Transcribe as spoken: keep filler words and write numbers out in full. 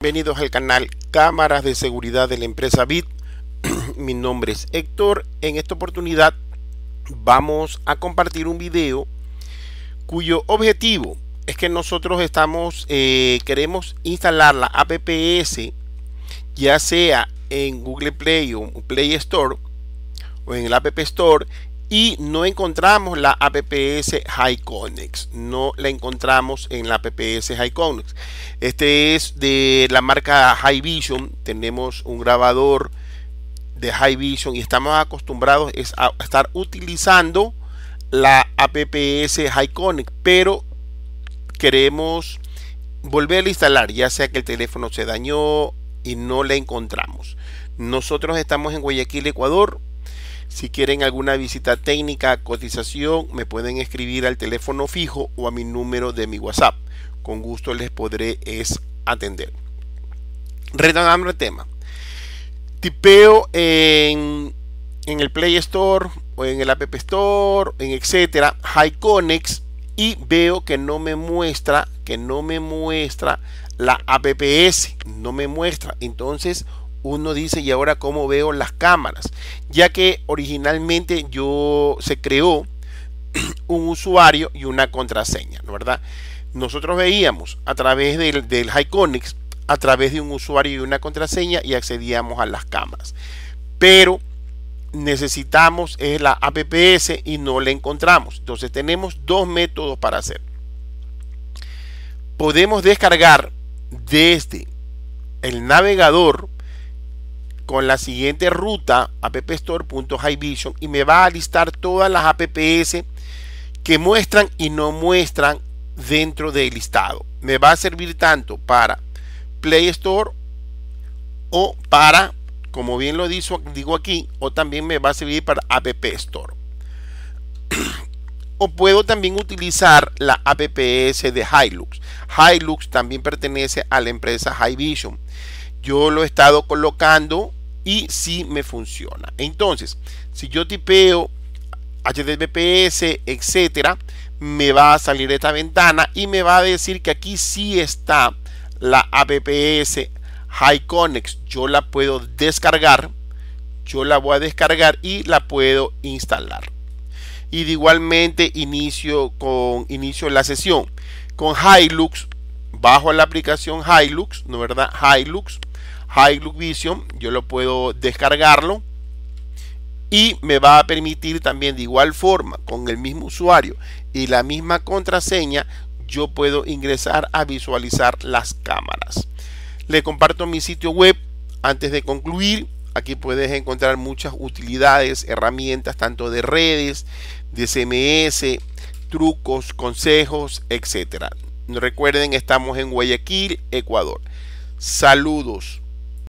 Bienvenidos al canal Cámaras de Seguridad de la empresa Bit. Mi nombre es Héctor. En esta oportunidad vamos a compartir un video cuyo objetivo es que nosotros estamos eh, queremos instalar la app ya sea en Google Play o Play Store o en el App Store, y no encontramos la app HiConnex, no la encontramos en la app HiConnex. Este es de la marca Hikvision. Tenemos un grabador de Hikvision y estamos acostumbrados es a estar utilizando la app HiConnex, pero queremos volver a instalar, ya sea que el teléfono se dañó y no la encontramos. Nosotros estamos en Guayaquil, Ecuador. Si quieren alguna visita técnica, cotización, me pueden escribir al teléfono fijo o a mi número de mi WhatsApp. Con gusto les podré es atender. Retomando el tema. Tipeo en, en el Play Store o en el App Store, en etcétera, HiConnex, y veo que no me muestra, que no me muestra la app, no me muestra. Entonces uno dice, ¿y ahora cómo veo las cámaras? Ya que originalmente yo se creó un usuario y una contraseña, ¿no verdad? Nosotros veíamos a través del, del HiConnex, a través de un usuario y una contraseña, y accedíamos a las cámaras. Pero necesitamos es la app y no la encontramos. Entonces tenemos dos métodos para hacer. Podemos descargar desde el navegador con la siguiente ruta, appstore punto hikvision, y me va a listar todas las apps que muestran y no muestran dentro del listado. Me va a servir tanto para Play Store o para, como bien lo digo, digo aquí, o también me va a servir para App Store. O puedo también utilizar la app de Hilux. Hilux también pertenece a la empresa Hikvision. Yo lo he estado colocando y sí me funciona. Entonces, si yo tipeo H T T P S, etcétera, me va a salir esta ventana y me va a decir que aquí sí está la app HiConnex. Yo la puedo descargar, yo la voy a descargar y la puedo instalar. Y de igualmente inicio con inicio la sesión con Hilux, bajo la aplicación Hilux, ¿no verdad? Hilux Hikvision, yo lo puedo descargarlo y me va a permitir también, de igual forma, con el mismo usuario y la misma contraseña, yo puedo ingresar a visualizar las cámaras. Le comparto mi sitio web antes de concluir. Aquí puedes encontrar muchas utilidades, herramientas tanto de redes, de C M S, trucos, consejos, etcétera. Recuerden, estamos en Guayaquil, Ecuador. Saludos.